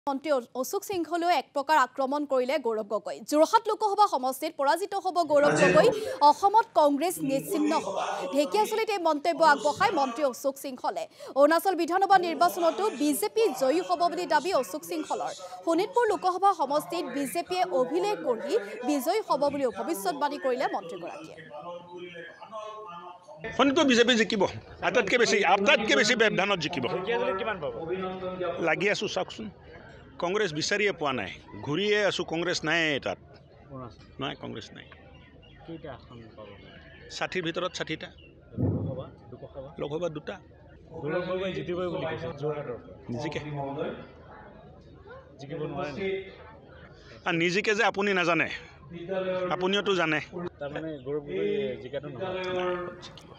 মন্ত্ৰী অশোক সিংহলৈ এক প্ৰকাৰ আক্ৰমণ কৰিলে গৌৰৱ গগৈ। যোৰহাট লোকসভা সমষ্টিত পৰাজিত হ'ব গৌৰৱ গগৈ, অসমত কংগ্ৰেছ নিশ্চিহ্ন হ'ব। ঢেকিয়াজুলিত এই মন্তব্য আগবঢ়ায় মন্ত্ৰী অশোক সিংহলে। অৰুণাচল বিধানসভা নিৰ্বাচনতো বিজেপি জয়ী হ'ব বুলি দাবী অশোক সিংহলৰ। শোণিতপুৰ লোকসভা সমষ্টিত বিজেপিয়ে অভিলেখ গঢ়ি বিজয়ী হ'ব বুলি ভৱিষ্যতবাণী কৰিলে মন্ত্ৰীগৰাকীয়ে। শোণিতপুৰ বিজেপি জিকিব, আটাইতকৈ বেছি ব্যৱধানত জিকিব। লাগি আছোঁ চাওকচোন, কংগ্ৰেছ বিচাৰিয়ে পোৱা নাই, ঘূৰিয়ে আছোঁ, কংগ্ৰেছ নাই তাত, নাই কংগ্ৰেছ নাই। 60ৰ ভিতৰত 60টা, লোকসভা 2টা। নিজিকে যে আপুনি নাজানে, আপুনিওতো জানে।